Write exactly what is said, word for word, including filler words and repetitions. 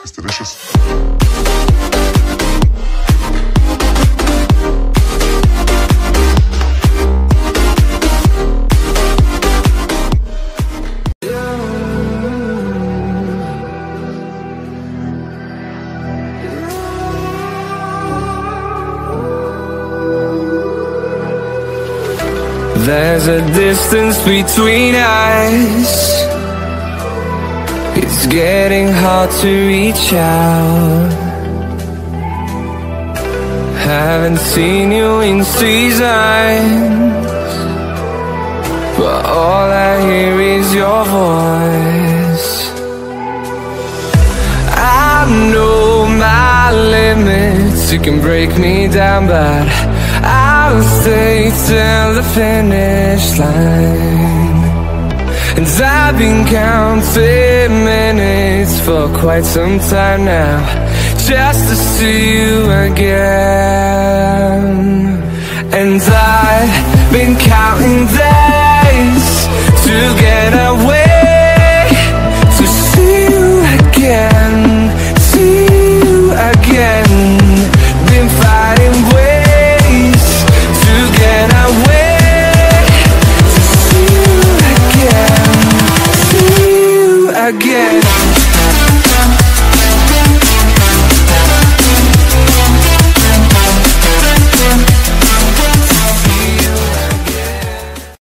It's delicious. There's a distance between us. It's getting hard to reach out. Haven't seen you in seasons, but all I hear is your voice. I know my limits, you can break me down, but I'll stay till the finish line. And I've been counting minutes for quite some time now, just to see you again. And I've been counting down